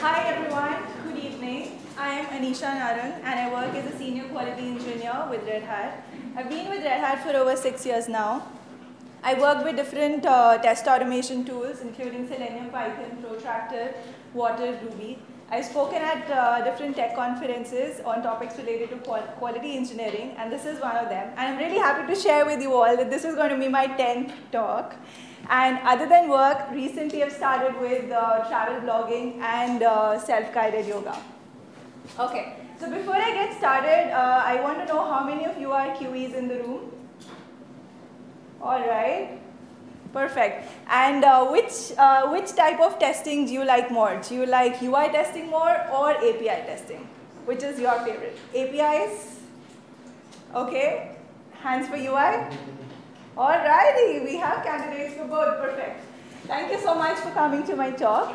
Hi everyone, good evening. I am Anisha Narang and I work as a senior quality engineer with Red Hat. I've been with Red Hat for over 6 years now. I work with different test automation tools including Selenium, Python, Protractor, Water, Ruby. I've spoken at different tech conferences on topics related to quality engineering, and this is one of them. And I'm really happy to share with you all that this is going to be my 10th talk. And other than work, recently I've started with travel blogging and self-guided yoga. Okay, so before I get started, I want to know how many of you are QEs in the room? All right, perfect. And which type of testing do you like more? Do you like UI testing more or API testing? Which is your favorite? APIs? Okay, hands for UI? Alrighty, we have candidates for both. Perfect. Thank you so much for coming to my talk.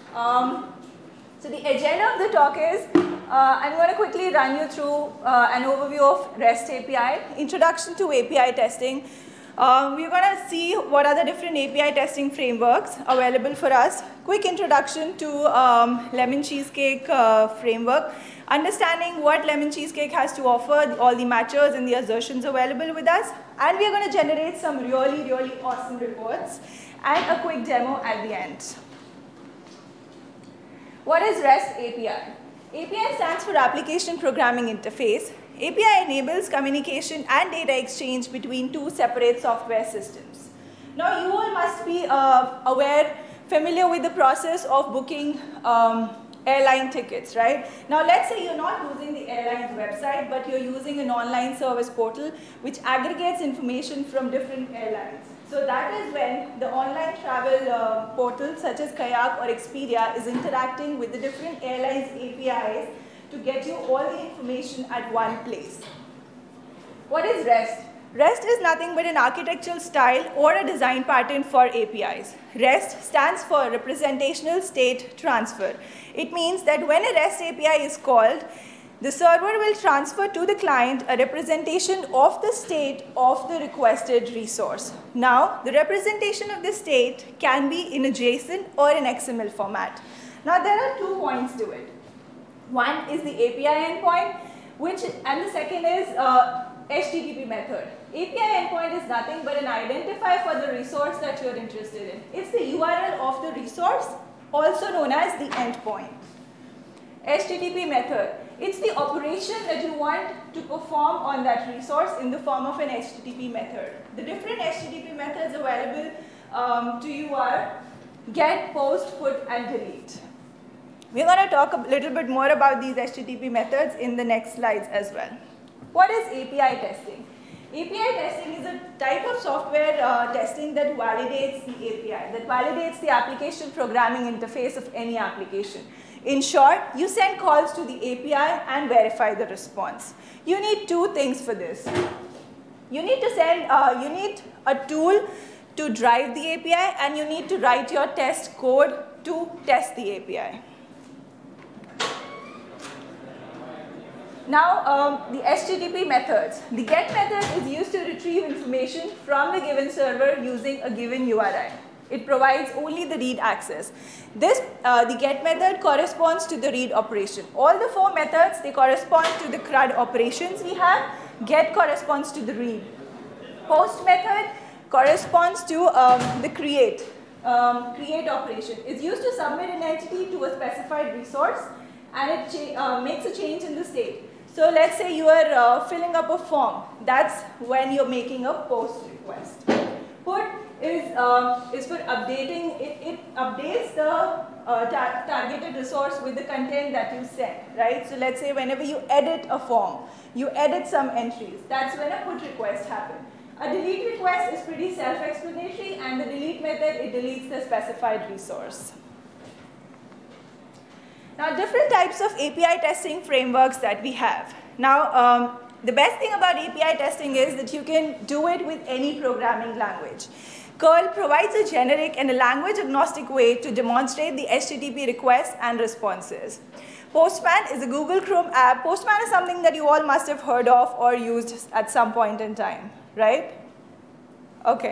So the agenda of the talk is, I'm going to quickly run you through an overview of REST API, introduction to API testing. We're going to see what are the different API testing frameworks available for us. Quick introduction to lemoncheesecake framework. Understanding what lemoncheesecake has to offer, all the matchers and the assertions available with us. And we're going to generate some really awesome reports and a quick demo at the end. What is REST API? API stands for Application Programming Interface. API enables communication and data exchange between two separate software systems. Now you all must be familiar with the process of booking airline tickets, right? Now let's say you're not using the airline's website, but you're using an online service portal which aggregates information from different airlines. So that is when the online travel portal such as Kayak or Expedia is interacting with the different airlines APIs to get you all the information at one place. What is REST? REST is nothing but an architectural style or a design pattern for APIs. REST stands for Representational State Transfer. It means that when a REST API is called, the server will transfer to the client a representation of the state of the requested resource. Now, the representation of the state can be in a JSON or an XML format. Now, there are 2 points to it. One is the API endpoint, and the second is HTTP method. API endpoint is nothing but an identifier for the resource that you're interested in. It's the URL of the resource, also known as the endpoint. HTTP method. It's the operation that you want to perform on that resource in the form of an HTTP method. The different HTTP methods available to you are get, post, put, and delete. We're going to talk a little bit more about these HTTP methods in the next slides as well. What is API testing? API testing is a type of software testing that validates the API, that validates the application programming interface of any application. In short, you send calls to the API and verify the response. You need 2 things for this. You need to you need a tool to drive the API, and you need to write your test code to test the API. Now, the HTTP methods. The GET method is used to retrieve information from the given server using a given URI. It provides only the read access. The GET method corresponds to the read operation. All the 4 methods, they correspond to the CRUD operations we have. GET corresponds to the read. Post method corresponds to the create operation. It's used to submit an entity to a specified resource, and it makes a change in the state. So let's say you are filling up a form. That's when you're making a post request. Put is for updating. It updates the targeted resource with the content that you send, right? So let's say whenever you edit a form, you edit some entries. That's when a put request happens. A delete request is pretty self-explanatory, and the delete method, it deletes the specified resource. Now, different types of API testing frameworks that we have. Now, the best thing about API testing is that you can do it with any programming language. Curl provides a generic and a language-agnostic way to demonstrate the HTTP requests and responses. Postman is a Google Chrome app. Postman is something that you all must have heard of or used at some point in time, right? Okay.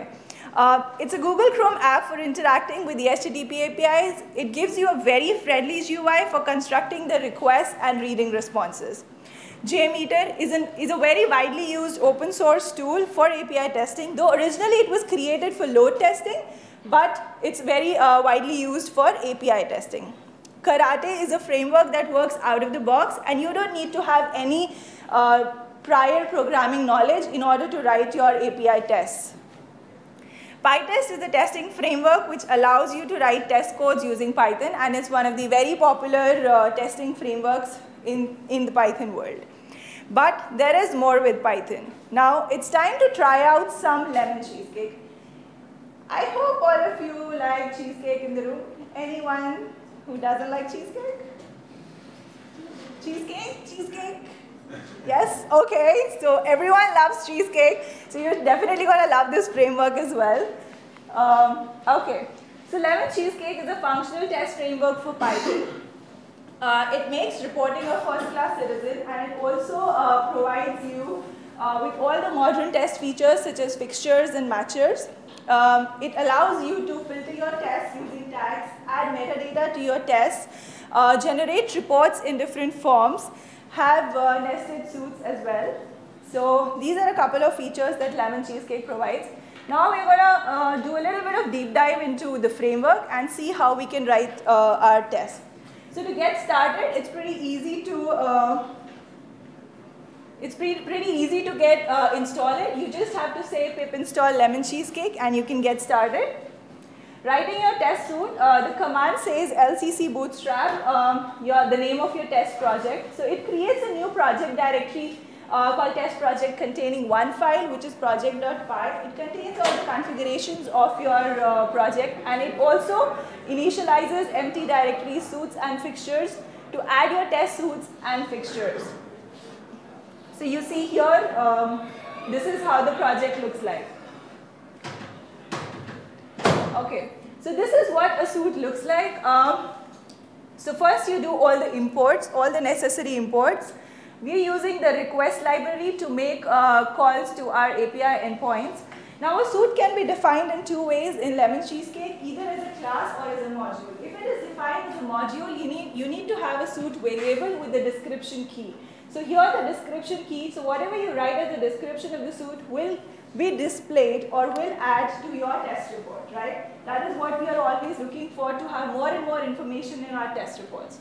It's a Google Chrome app for interacting with the HTTP APIs. It gives you a very friendly GUI for constructing the requests and reading responses. JMeter is a very widely used open source tool for API testing, though originally it was created for load testing, but it's very widely used for API testing. Karate is a framework that works out of the box, and you don't need to have any prior programming knowledge in order to write your API tests. PyTest is a testing framework which allows you to write test codes using Python, and it's one of the very popular testing frameworks in the Python world. But there is more with Python. Now it's time to try out some lemon cheesecake. I hope all of you like cheesecake in the room. Anyone who doesn't like cheesecake? Cheesecake? Cheesecake? Yes? Okay, so everyone loves cheesecake, so you're definitely going to love this framework as well. Okay, so lemon cheesecake is a functional test framework for Python. It makes reporting a first-class citizen, and it also provides you with all the modern test features such as fixtures and matchers. It allows you to filter your tests using tags, add metadata to your tests, generate reports in different forms, have nested suits as well. So these are a couple of features that lemon cheesecake provides. Now we're going to do a little bit of deep dive into the framework and see how we can write our tests. So to get started, it's pretty easy to install it. You just have to say pip install lemon cheesecake and you can get started. Writing your test suite, the command says lcc bootstrap, the name of your test project. So it creates a new project directory called test project containing one file, which is project.py. It contains all the configurations of your project, and it also initializes empty directory suites and fixtures to add your test suites and fixtures. So you see here, this is how the project looks like. Okay, so this is what a suite looks like. So first you do all the imports, all the necessary imports. We are using the request library to make calls to our API endpoints. Now a suite can be defined in two ways in lemon cheesecake, either as a class or as a module. If it is defined as a module, you need to have a suite variable with the description key. So here the description key, so whatever you write as a description of the suite will be displayed or will add to your test report, right? That is what we are always looking for, to have more and more information in our test reports.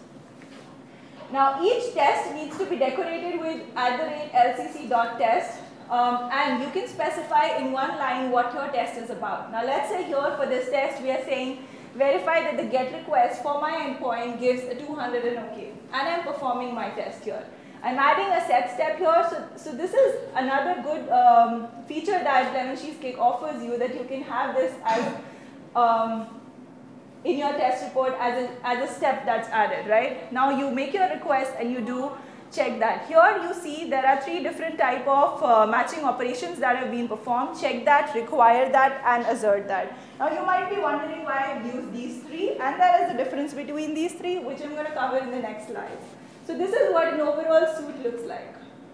Now each test needs to be decorated with @lcc.test, and you can specify in one line what your test is about. Now let's say here for this test we are saying verify that the get request for my endpoint gives a 200 and OK, and I'm performing my test here. I'm adding a set step here, so this is another good feature that lemon cheesecake offers you, that you can have this as in your test report as a step that's added, right? Now you make your request and you do check that. Here you see there are three different type of matching operations that have been performed: check that, require that, and assert that. Now you might be wondering why I've used these three, and there is a difference between these three, which I'm going to cover in the next slide. So this is what an overall suite looks like.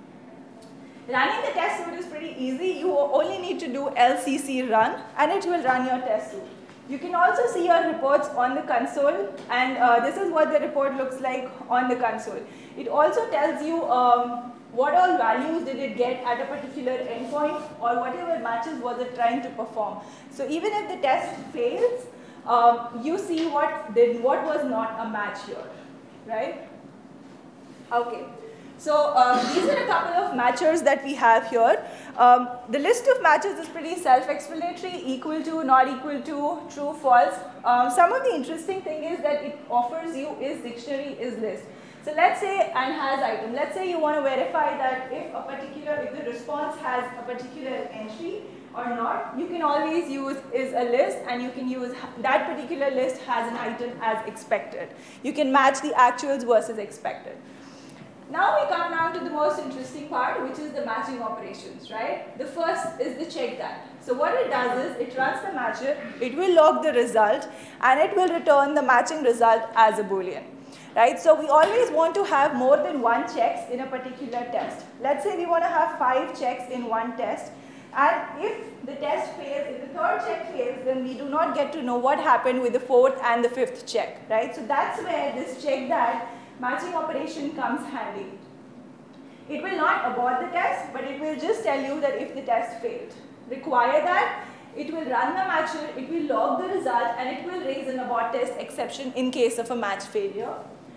Running the test suite is pretty easy. You only need to do lcc run, and it will run your test suite. You can also see your reports on the console, and this is what the report looks like on the console. It also tells you what all values did it get at a particular endpoint, or whatever matches was it trying to perform. So even if the test fails, you see what was not a match here, right? Okay. So these are a couple of matchers that we have here. The list of matches is pretty self-explanatory: equal to, not equal to, true, false. Some of the interesting thing is that it offers you is dictionary, is list. So let's say and has item. Let's say you want to verify that if the response has a particular entry or not, you can always use is a list, and you can use that particular list has an item as expected. You can match the actuals versus expected. Now we come down to the most interesting part, which is the matching operations, right? The first is the check that. So what it does is it runs the matcher, it will log the result, and it will return the matching result as a Boolean, right? So we always want to have more than one checks in a particular test. Let's say we want to have 5 checks in one test. And if the test fails, if the third check fails, then we do not get to know what happened with the fourth and the fifth check, right? So that's where this check that matching operation comes handy. It will not abort the test, but it will just tell you that if the test failed. Require that, it will run the matcher, it will log the result, and it will raise an abort test exception in case of a match failure.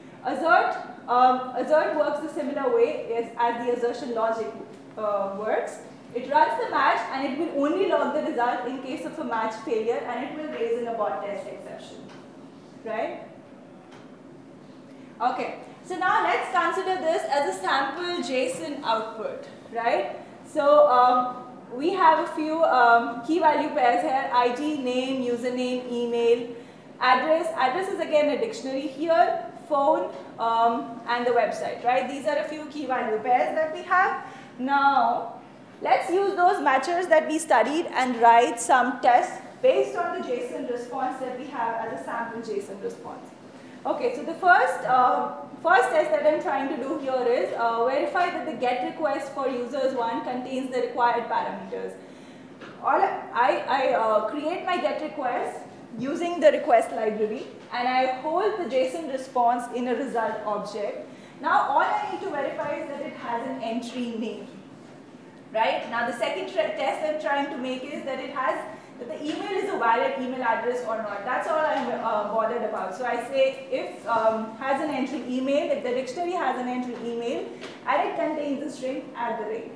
Assert works a similar way as the assertion logic works. It runs the match and it will only log the result in case of a match failure, and it will raise an abort test exception, right? Okay, so now let's consider this as a sample JSON output, right? So we have a few key value pairs here: ID, name, username, email, address. Address is again a dictionary here, phone, and the website, right? These are a few key value pairs that we have. Now, let's use those matchers that we studied and write some tests based on the JSON response that we have as a sample JSON response. Okay, so the first test that I'm trying to do here is verify that the GET request for users1 contains the required parameters. I create my GET request using the request library, and I hold the JSON response in a result object. Now all I need to verify is that it has an entry name, right? Now the second test I'm trying to make is that that the email is a valid email address or not. That's all I'm bothered about. So I say if has an entry email, if the dictionary has an entry email and it contains the string @.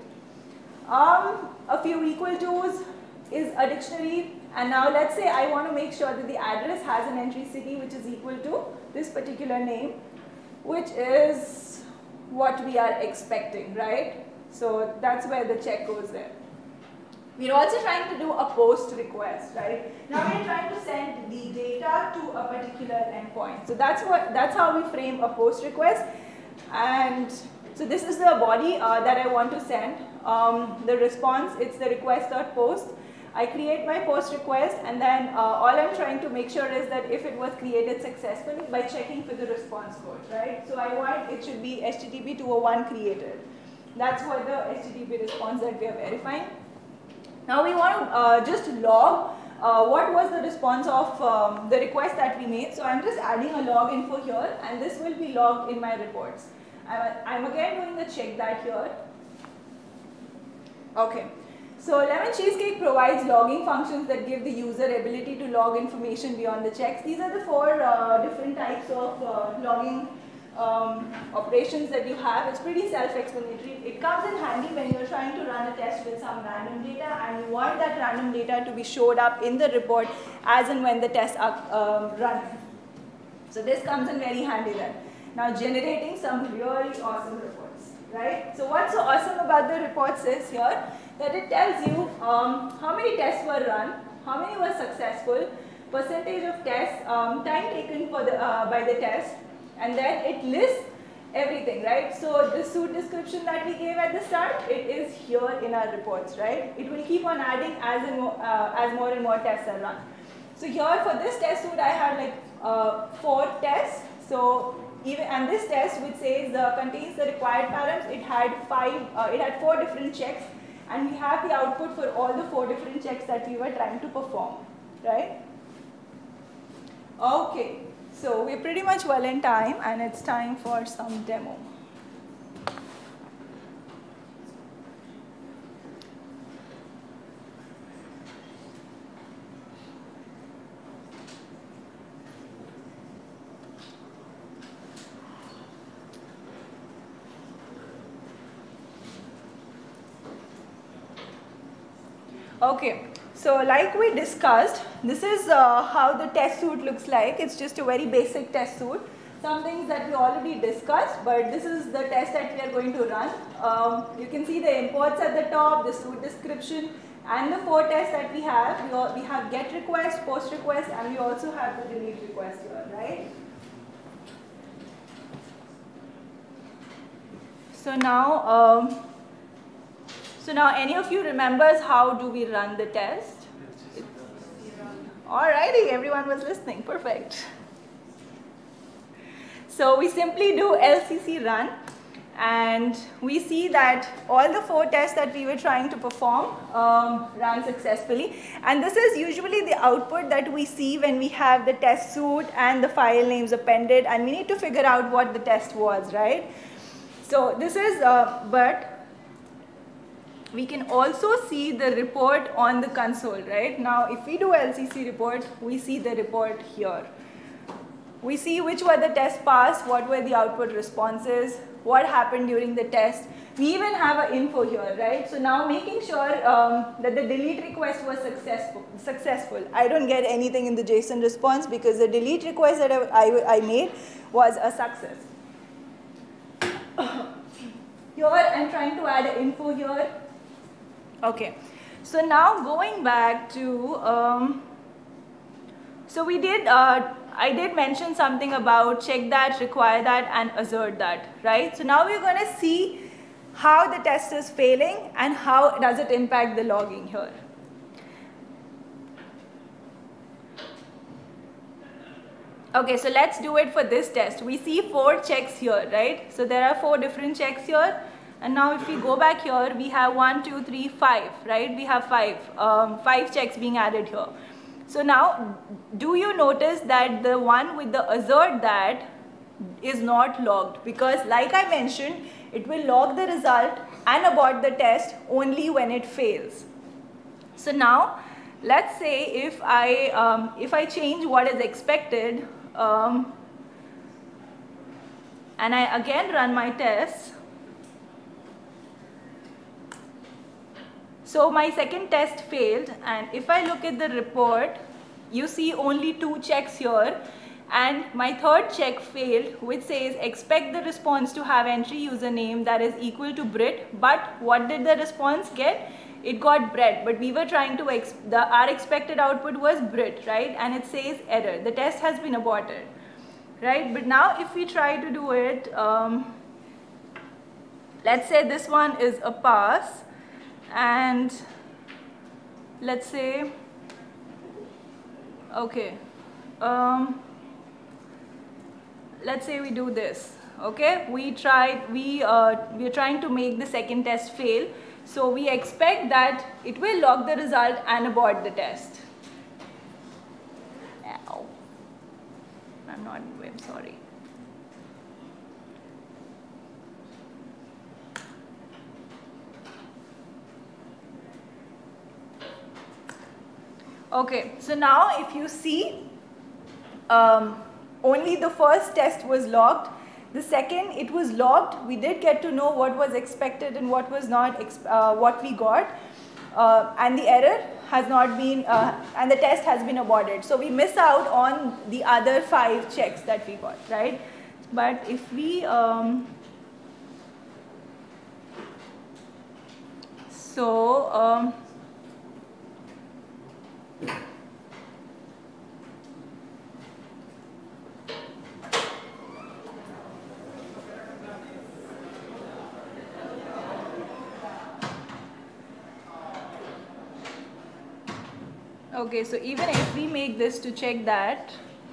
A few equal to's is a dictionary, and now let's say I want to make sure that the address has an entry city which is equal to this particular name, which is what we are expecting, right? So that's where the check goes there. We're also trying to do a post request, right? Now we're trying to send the data to a particular endpoint. So that's how we frame a post request. And so this is the body that I want to send. The response, it's the request.post. I create my post request, and then all I'm trying to make sure is that if it was created successfully by checking for the response code, right? So I want it should be HTTP 201 created. That's what the HTTP response that we are verifying. Now we want to just log what was the response of the request that we made. So I'm just adding a log info here, and this will be logged in my reports. I'm again doing the check that here. Okay. So Lemon Cheesecake provides logging functions that give the user ability to log information beyond the checks. These are the four different types of logging operations that you have. It's pretty self-explanatory. It comes in handy when you're trying to run a test with some random data and you want that random data to be showed up in the report as and when the tests are running. So this comes in very handy then. Now generating some really awesome reports, right? So what's so awesome about the reports is here that it tells you how many tests were run, how many were successful, percentage of tests, time taken for by the test, and then it lists everything, right? So the suit description that we gave at the start, it is here in our reports, right? It will keep on adding as more and more tests are run. So here for this test suite, I had like 4 tests. So and this test which says contains the required params, it had 4 different checks, and we have the output for all the 4 different checks that we were trying to perform, right? Okay. So we're pretty much well in time, and it's time for some demo. Okay. So like we discussed, this is how the test suite looks like. It's just a very basic test suite. Some things that we already discussed, but this is the test that we are going to run. You can see the imports at the top, the suite description, and the 4 tests that we have. We have get request, post request, and we also have the delete request here, right? So now, any of you remembers how do we run the test? Alrighty, everyone was listening. Perfect. So we simply do LCC run, And we see that all the 4 tests that we were trying to perform ran successfully. And this is usually the output that we see when we have the test suite and the file names appended, and we need to figure out what the test was, right? So this is, but we can also see the report on the console, right? Now, if we do LCC report, we see the report here. We see which were the tests passed, what were the output responses, what happened during the test. We even have an info here, right? So now making sure that the delete request was successful. I don't get anything in the JSON response because the delete request that I made was a success. Here I'm trying to add an info here. Okay, so now going back to, so we did, I did mention something about check that, require that, and assert that, right? So now we're going to see how the test is failing and how does it impact the logging here. Okay, so let's do it for this test. We see 4 checks here, right? So there are 4 different checks here. And now if we go back here, we have 1, 2, 3, 5, right? We have 5 checks being added here. So now, do you notice that the one with the assert that is not logged? Because like I mentioned, it will log the result and abort the test only when it fails. So now, let's say if I change what is expected, and I again run my test. So my second test failed, and if I look at the report, you see only 2 checks here, and my third check failed, which says expect the response to have entry username that is equal to Brit, but what did the response get? It got Brit, but we were trying to, our expected output was Brit, right? And it says error, the test has been aborted, right? But now if we try to do it, let's say this one is a pass, and let's say, okay, let's say we do this, okay? We're trying to make the second test fail, so we expect that it will log the result and abort the test. Ow. I'm sorry. Okay, so now if you see, only the first test was logged. The second, it was logged. We did get to know what was expected and what was not, what we got. And the error has not been, and the test has been aborted. So we miss out on the other 5 checks that we got, right? But if we, okay, so even if we make this to check that,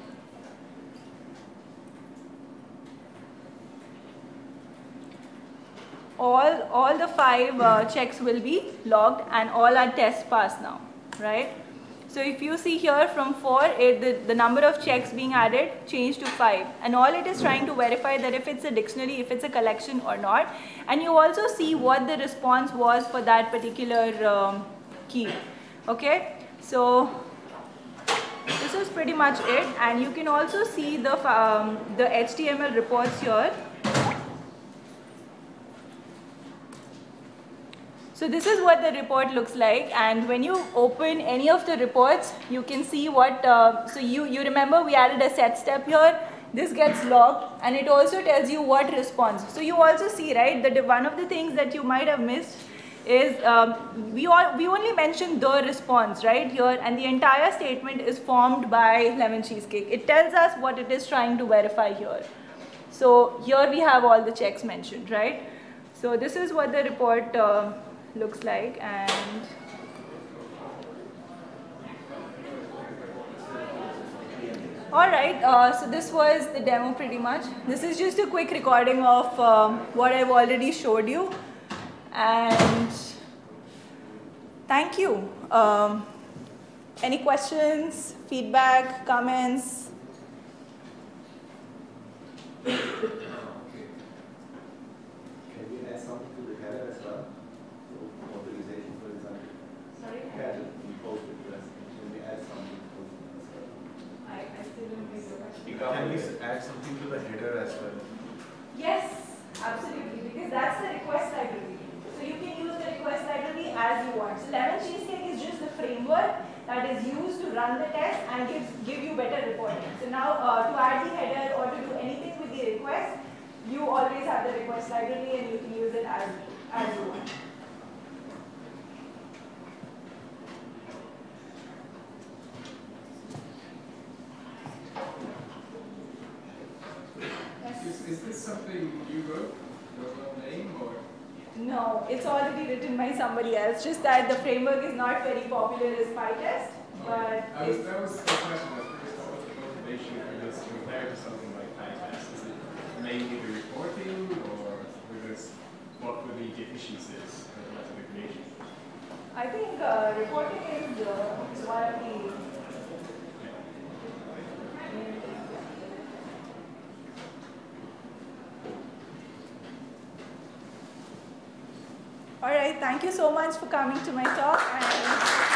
all the 5 checks will be logged and all our tests pass now, right? So if you see here from 4, the number of checks being added changed to 5, and all it is trying to verify that if it's a dictionary, if it's a collection or not, and you also see what the response was for that particular key, okay? So this is pretty much it, and you can also see the HTML reports here. So this is what the report looks like, and when you open any of the reports, you can see what, so you remember we added a set step here. This gets logged, and it also tells you what response. So you also see, right, that one of the things that you might have missed is we only mentioned the response right here, and the entire statement is formed by lemon cheesecake. It tells us what it is trying to verify here. So here we have all the checks mentioned, right? So this is what the report looks like, and All right, so this was the demo pretty much. This is just a quick recording of what I've already showed you. And thank you. Any questions, feedback, comments? Can we add something to the header as well? So authorization, for example. Sorry? Header in post request. Can we add something to post as well? I still don't get your question. Can we add something to the header as well? Yes, absolutely, because that's the request library. So you can use the request library as you want. So Lemon Cheesecake is just the framework that is used to run the test and give you better reporting. So now to add the header or to do anything with the request, you always have the request library and you can use it as you want. Is this something you wrote, your own name, or? No, it's already written by somebody else, just that the framework is not very popular as pytest. But that was the question at first. What was the motivation for this compared to something like pytest? Is it mainly the reporting, or what were the deficiencies of the creation? I think reporting is one of the All right, thank you so much for coming to my talk. And